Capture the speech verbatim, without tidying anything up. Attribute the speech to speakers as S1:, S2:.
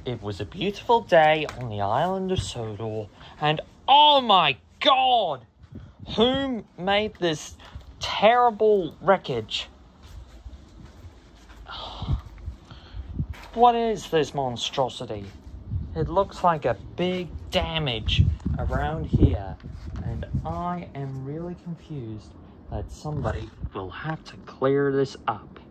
S1: It was a beautiful day on the island of Sodor, and oh my god! Who made this terrible wreckage? What is this monstrosity? It looks like a big damage around here, and I am really confused that somebody will have to clear this up.